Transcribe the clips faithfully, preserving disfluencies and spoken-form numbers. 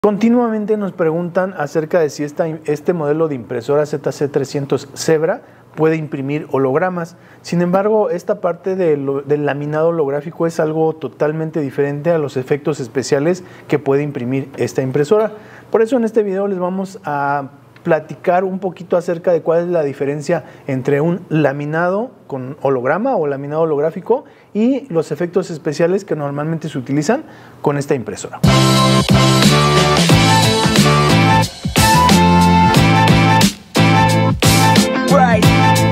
Continuamente nos preguntan acerca de si esta, este modelo de impresora Z C trescientos Zebra puede imprimir hologramas. Sin embargo, esta parte de lo, del laminado holográfico es algo totalmente diferente a los efectos especiales que puede imprimir esta impresora. Por eso en este video les vamos a platicar un poquito acerca de cuál es la diferencia entre un laminado con holograma o laminado holográfico y los efectos especiales que normalmente se utilizan con esta impresora. Right.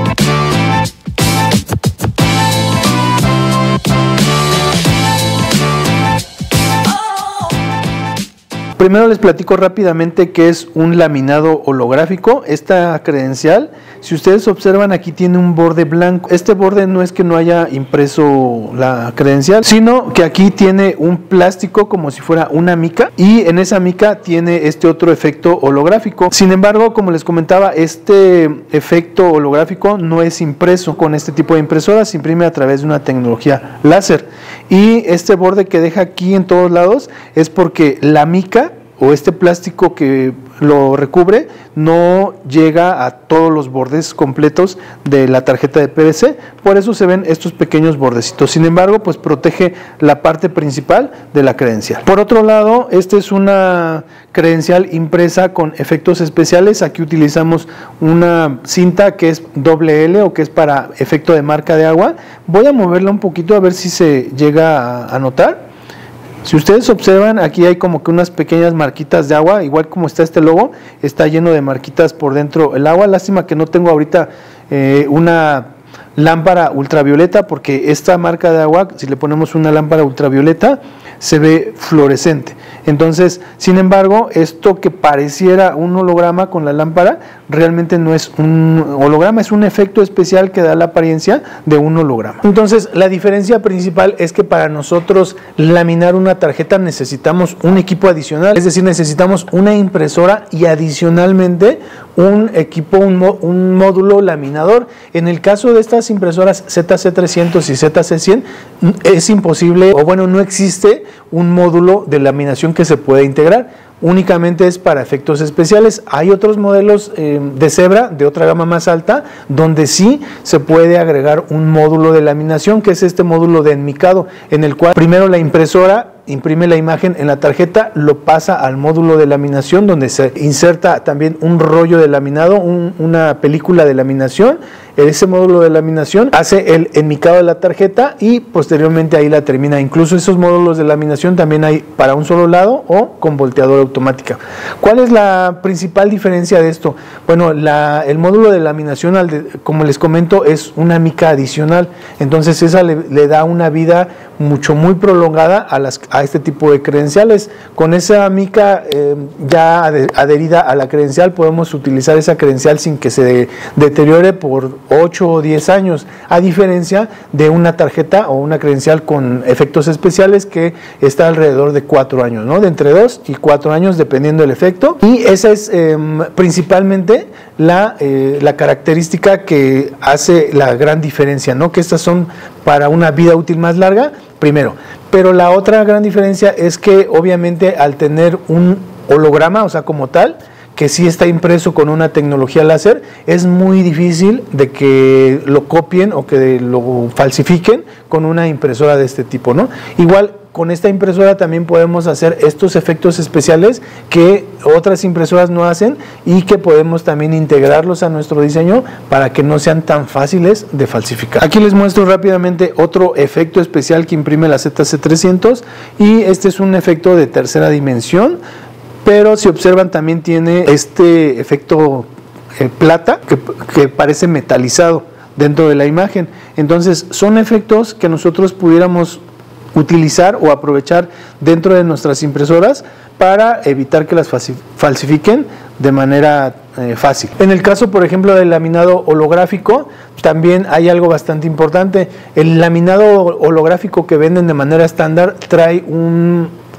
Primero les platico rápidamente qué es un laminado holográfico. Esta credencial, si ustedes observan, aquí tiene un borde blanco. Este borde no es que no haya impreso la credencial, sino que aquí tiene un plástico como si fuera una mica, y en esa mica tiene este otro efecto holográfico. Sin embargo, como les comentaba, este efecto holográfico no es impreso con este tipo de impresora, se imprime a través de una tecnología láser. Y este borde que deja aquí en todos lados es porque la mica o este plástico que lo recubre no llega a todos los bordes completos de la tarjeta de P V C, por eso se ven estos pequeños bordecitos. Sin embargo, pues protege la parte principal de la credencial. Por otro lado, esta es una credencial impresa con efectos especiales. Aquí utilizamos una cinta que es doble L o que es para efecto de marca de agua. Voy a moverla un poquito a ver si se llega a notar. Si ustedes observan, aquí hay como que unas pequeñas marquitas de agua, igual como está este logo, está lleno de marquitas por dentro el agua. Lástima que no tengo ahorita eh, una lámpara ultravioleta, porque esta marca de agua, si le ponemos una lámpara ultravioleta, se ve fluorescente. Entonces, sin embargo, esto que pareciera un holograma con la lámpara, realmente no es un holograma, es un efecto especial que da la apariencia de un holograma. Entonces, la diferencia principal es que para nosotros laminar una tarjeta necesitamos un equipo adicional, es decir, necesitamos una impresora y adicionalmente un equipo, un, un módulo laminador. En el caso de estas impresoras Z C trescientos y Z C cien, es imposible, o bueno, no existe un módulo de laminación que se pueda integrar. Únicamente es para efectos especiales. Hay otros modelos eh, de Zebra de otra gama más alta donde sí se puede agregar un módulo de laminación, que es este módulo de enmicado, en el cual primero la impresora imprime la imagen en la tarjeta, lo pasa al módulo de laminación donde se inserta también un rollo de laminado, un, una película de laminación. Ese módulo de laminación hace el enmicado de la tarjeta y posteriormente ahí la termina. Incluso esos módulos de laminación también hay para un solo lado o con volteadora automática. ¿Cuál es la principal diferencia de esto? Bueno, la, el módulo de laminación, al de, como les comento, es una mica adicional. Entonces esa le, le da una vida mucho muy prolongada a, las, a este tipo de credenciales. Con esa mica eh, ya adherida a la credencial, podemos utilizar esa credencial sin que se de, deteriore por ocho o diez años, a diferencia de una tarjeta o una credencial con efectos especiales que está alrededor de cuatro años, ¿no? De entre dos y cuatro años dependiendo del efecto. Y esa es eh, principalmente la, eh, la característica que hace la gran diferencia, ¿no? Que estas son para una vida útil más larga, primero. Pero la otra gran diferencia es que obviamente al tener un holograma, o sea, como tal, que sí está impreso con una tecnología láser, es muy difícil de que lo copien o que lo falsifiquen con una impresora de este tipo, ¿no? Igual con esta impresora también podemos hacer estos efectos especiales que otras impresoras no hacen y que podemos también integrarlos a nuestro diseño para que no sean tan fáciles de falsificar. Aquí les muestro rápidamente otro efecto especial que imprime la Z C trescientos, y este es un efecto de tercera dimensión, pero si observan también tiene este efecto eh, plata que, que parece metalizado dentro de la imagen. Entonces son efectos que nosotros pudiéramos utilizar o aprovechar dentro de nuestras impresoras para evitar que las falsifiquen de manera eh, fácil. En el caso, por ejemplo, del laminado holográfico, también hay algo bastante importante. El laminado holográfico que venden de manera estándar trae un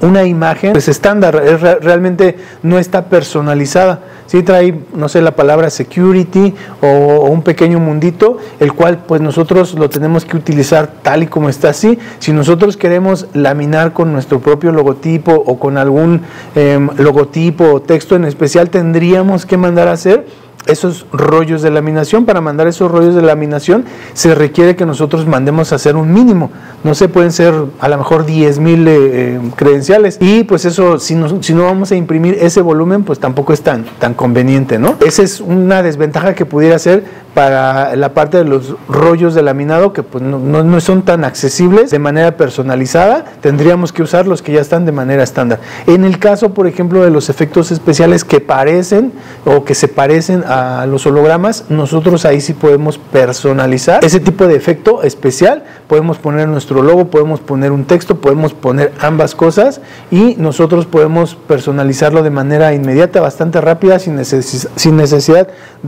una imagen pues estándar, es re realmente no está personalizada. Sí trae, no sé, la palabra security o, o un pequeño mundito, el cual pues nosotros lo tenemos que utilizar tal y como está así. Si nosotros queremos laminar con nuestro propio logotipo o con algún eh, logotipo o texto en especial, tendríamos que mandar a hacer esos rollos de laminación. Para mandar esos rollos de laminación se requiere que nosotros mandemos a hacer un mínimo, no sé, pueden ser a lo mejor diez mil eh, credenciales, y pues eso, si no, si no vamos a imprimir ese volumen, pues tampoco es tan, tan conveniente, ¿no? Esa es una desventaja que pudiera ser para la parte de los rollos de laminado, que pues no, no, no son tan accesibles de manera personalizada. Tendríamos que usar los que ya están de manera estándar. En el caso, por ejemplo, de los efectos especiales que parecen o que se parecen a los hologramas, nosotros ahí sí podemos personalizar ese tipo de efecto especial. Podemos poner nuestro logo, podemos poner un texto, podemos poner ambas cosas, y nosotros podemos personalizarlo de manera inmediata, bastante rápida, sin, neces sin necesidad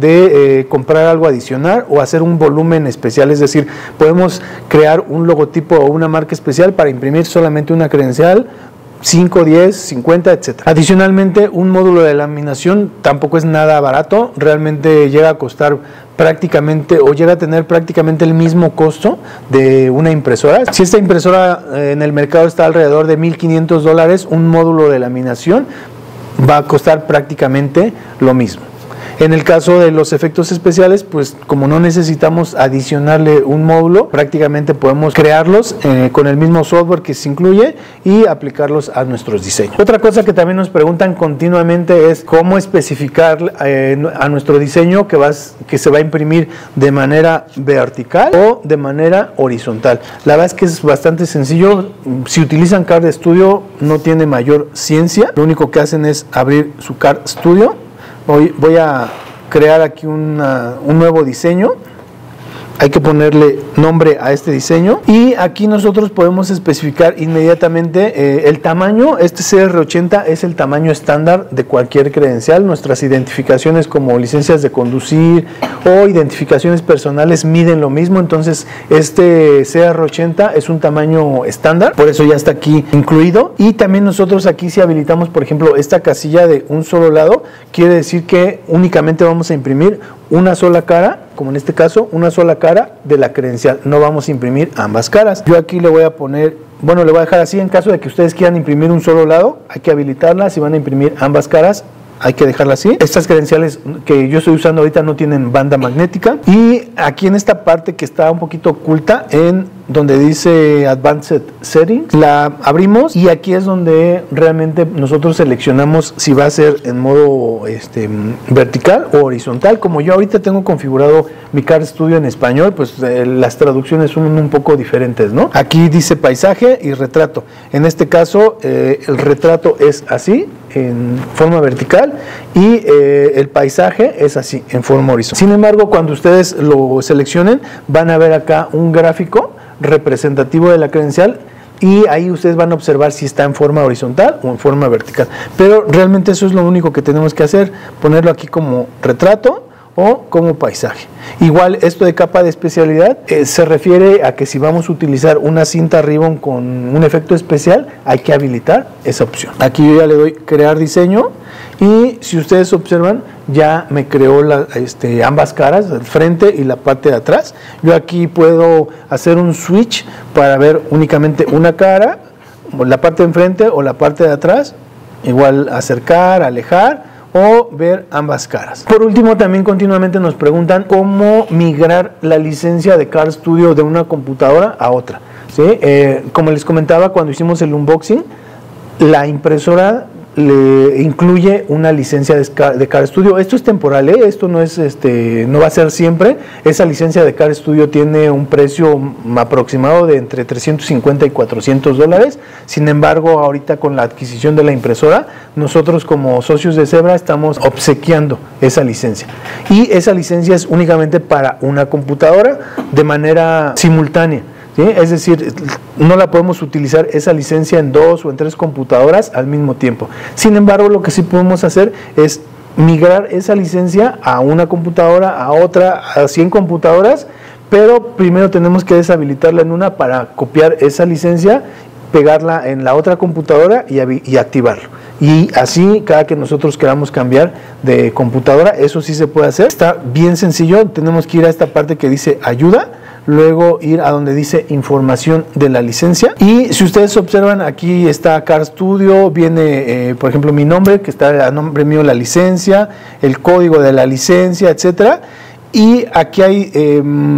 de eh, comprar algo adicional o hacer un volumen especial. Es decir, podemos crear un logotipo o una marca especial para imprimir solamente una credencial, cinco, diez, cincuenta, etcétera. Adicionalmente, un módulo de laminación tampoco es nada barato, realmente llega a costar prácticamente o llega a tener prácticamente el mismo costo de una impresora. Si esta impresora eh, en el mercado está alrededor de mil quinientos dólares, un módulo de laminación va a costar prácticamente lo mismo. En el caso de los efectos especiales, pues como no necesitamos adicionarle un módulo, prácticamente podemos crearlos eh, con el mismo software que se incluye y aplicarlos a nuestros diseños. Otra cosa que también nos preguntan continuamente es cómo especificar eh, a nuestro diseño que, vas, que se va a imprimir de manera vertical o de manera horizontal. La verdad es que es bastante sencillo. Si utilizan Card Studio, no tiene mayor ciencia. Lo único que hacen es abrir su Card Studio. Hoy voy a crear aquí una, un nuevo diseño. Hay que ponerle nombre a este diseño, y aquí nosotros podemos especificar inmediatamente eh, el tamaño. Este C R ochenta es el tamaño estándar de cualquier credencial. Nuestras identificaciones como licencias de conducir o identificaciones personales miden lo mismo, entonces este C R ochenta es un tamaño estándar, por eso ya está aquí incluido. Y también nosotros aquí, si habilitamos por ejemplo esta casilla de un solo lado, quiere decir que únicamente vamos a imprimir una sola cara, como en este caso, una sola cara de la credencial, no vamos a imprimir ambas caras. Yo aquí le voy a poner, bueno, le voy a dejar así. En caso de que ustedes quieran imprimir un solo lado, hay que habilitarla. Si van a imprimir ambas caras, hay que dejarla así. Estas credenciales que yo estoy usando ahorita no tienen banda magnética, y aquí en esta parte que está un poquito oculta, en donde dice Advanced Settings, la abrimos, y aquí es donde realmente nosotros seleccionamos si va a ser en modo este, vertical o horizontal. Como yo ahorita tengo configurado mi Card Studio en español, pues eh, las traducciones son un poco diferentes, ¿no? Aquí dice paisaje y retrato. En este caso eh, el retrato es así, en forma vertical, y eh, el paisaje es así, en forma horizontal. Sin embargo, cuando ustedes lo seleccionen, van a ver acá un gráfico representativo de la credencial, y ahí ustedes van a observar si está en forma horizontal o en forma vertical. Pero realmente eso es lo único que tenemos que hacer, ponerlo aquí como retrato o como paisaje. Igual esto de capa de especialidad eh, se refiere a que si vamos a utilizar una cinta ribbon con un efecto especial, hay que habilitar esa opción. Aquí yo ya le doy crear diseño, y si ustedes observan, ya me creó la, este, ambas caras, el frente y la parte de atrás. Yo aquí puedo hacer un switch para ver únicamente una cara, la parte de enfrente o la parte de atrás, igual acercar, alejar, o ver ambas caras. Por último, también continuamente nos preguntan cómo migrar la licencia de Card Studio de una computadora a otra, ¿sí? Eh, como les comentaba cuando hicimos el unboxing, la impresora le incluye una licencia de Card Studio. Esto es temporal, ¿eh? Esto no es, este, no va a ser siempre. Esa licencia de Card Studio tiene un precio aproximado de entre trescientos cincuenta y cuatrocientos dólares. Sin embargo, ahorita con la adquisición de la impresora, nosotros como socios de Zebra estamos obsequiando esa licencia, y esa licencia es únicamente para una computadora de manera simultánea, ¿sí? Es decir, no la podemos utilizar esa licencia en dos o en tres computadoras al mismo tiempo. Sin embargo, lo que sí podemos hacer es migrar esa licencia a una computadora, a otra, a cien computadoras, pero primero tenemos que deshabilitarla en una para copiar esa licencia pegarla en la otra computadora y, y activarlo. Y así cada que nosotros queramos cambiar de computadora, eso sí se puede hacer. Está bien sencillo, tenemos que ir a esta parte que dice ayuda, luego ir a donde dice información de la licencia, y si ustedes observan aquí está CarStudio, viene eh, por ejemplo mi nombre, que está a nombre mío la licencia, el código de la licencia, etcétera, y aquí hay eh,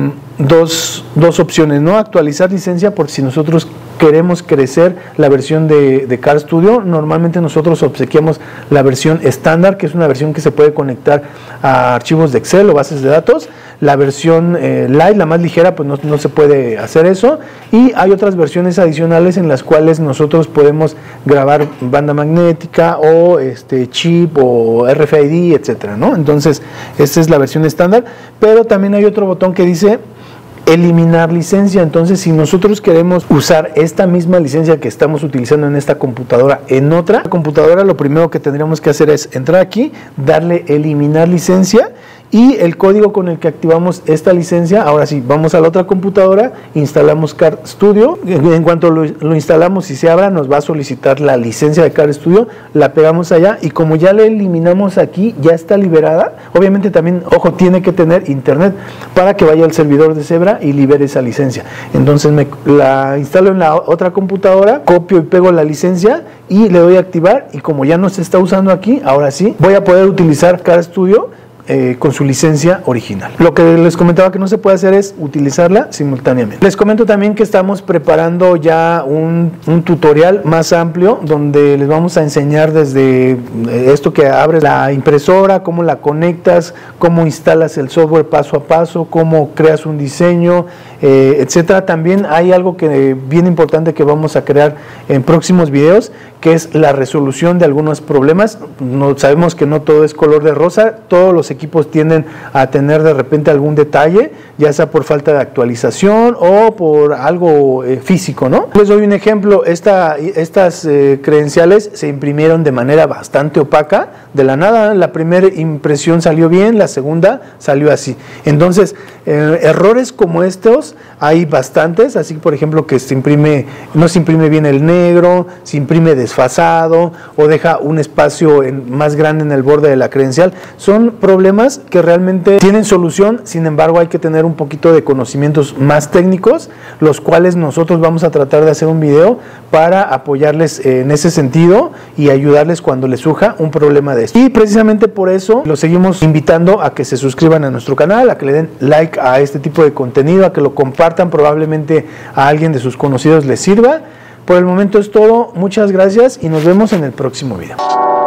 dos, dos opciones, ¿no? Actualizar licencia, por si nosotros queremos crecer la versión de, de CarStudio. Normalmente nosotros obsequiamos la versión estándar, que es una versión que se puede conectar a archivos de Excel o bases de datos. La versión eh, Lite, la más ligera, pues no, no se puede hacer eso, y hay otras versiones adicionales en las cuales nosotros podemos grabar banda magnética o este chip o R F I D, etcétera, ¿no? Entonces esta es la versión estándar, pero también hay otro botón que dice eliminar licencia. Entonces, si nosotros queremos usar esta misma licencia que estamos utilizando en esta computadora en otra computadora, lo primero que tendríamos que hacer es entrar aquí, darle eliminar licencia, y el código con el que activamos esta licencia, ahora sí, vamos a la otra computadora, instalamos CarStudio, en cuanto lo, lo instalamos y se abra, nos va a solicitar la licencia de CarStudio, la pegamos allá, y como ya la eliminamos aquí, ya está liberada. Obviamente también, ojo, tiene que tener internet para que vaya al servidor de Zebra y libere esa licencia. Entonces me la instalo en la otra computadora, copio y pego la licencia y le doy a activar, y como ya no se está usando aquí, ahora sí, voy a poder utilizar CarStudio Eh, con su licencia original. Lo que les comentaba que no se puede hacer es utilizarla simultáneamente. Les comento también que estamos preparando ya un, un tutorial más amplio donde les vamos a enseñar desde esto que abres la impresora, cómo la conectas, cómo instalas el software paso a paso, cómo creas un diseño, eh, etcétera. También hay algo que bien importante que vamos a crear en próximos videos, que es la resolución de algunos problemas. No, sabemos que no todo es color de rosa, todos los equipos tienden a tener de repente algún detalle, ya sea por falta de actualización o por algo eh, físico, ¿no? Les doy un ejemplo. Esta, estas eh, credenciales se imprimieron de manera bastante opaca, de la nada. La primera impresión salió bien, la segunda salió así. Entonces, eh, errores como estos hay bastantes, así por ejemplo que se imprime, no se imprime bien el negro, se imprime desfasado o deja un espacio en, más grande en el borde de la credencial. Son problemas que realmente tienen solución, sin embargo hay que tener un poquito de conocimientos más técnicos, los cuales nosotros vamos a tratar de hacer un video para apoyarles en ese sentido y ayudarles cuando les surja un problema de esto. Y precisamente por eso los seguimos invitando a que se suscriban a nuestro canal, a que le den like a este tipo de contenido, a que lo compartan, probablemente a alguien de sus conocidos les sirva. Por el momento es todo, muchas gracias y nos vemos en el próximo video.